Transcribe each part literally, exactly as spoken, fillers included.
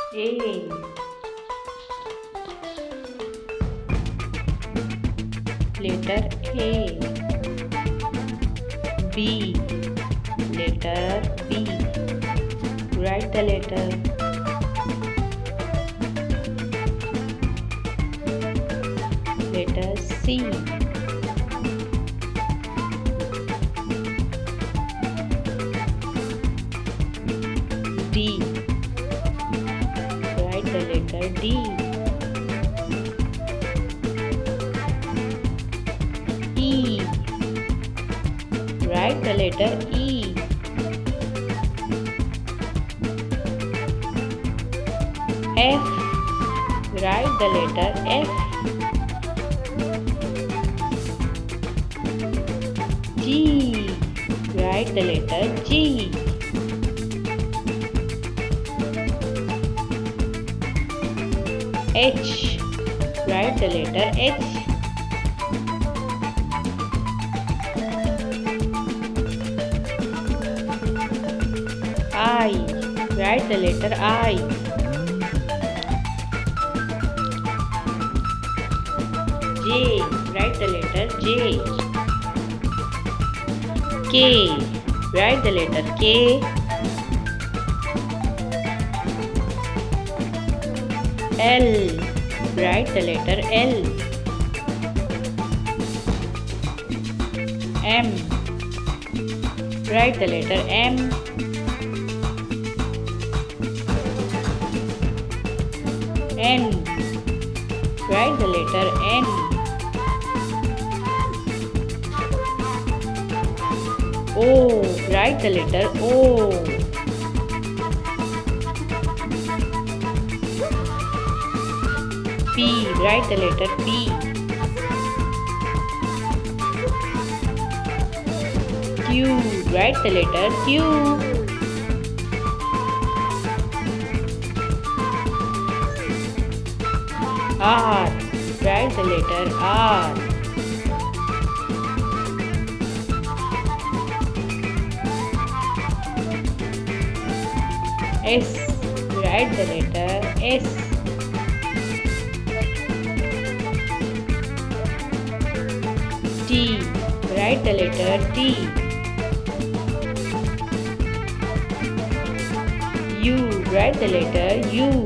A. Letter A. B. Letter B. Write the letter. Letter C. D. Write the letter D. E. Write the letter E. F. Write the letter F. G. Write the letter G. H. Write the letter H. I. Write the letter I. J. Write the letter J. K. Write the letter K. L. Write the letter L. M. Write the letter M. N. Write the letter N. O. Write the letter O. P. Write the letter P. Q. Write the letter Q. R. Write the letter R. S. Write the letter S. T. Write the letter T. U. Write the letter U.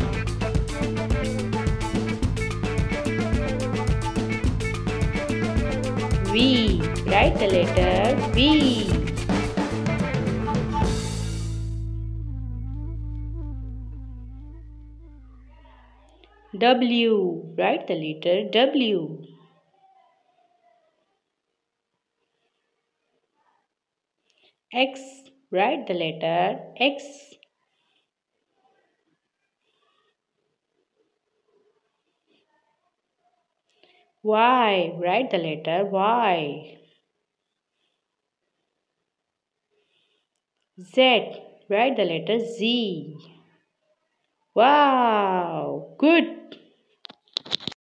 V. Write the letter V. W. Write the letter W. X. Write the letter X. Y. Write the letter Y. Z. Write the letter Z. Wow! Good!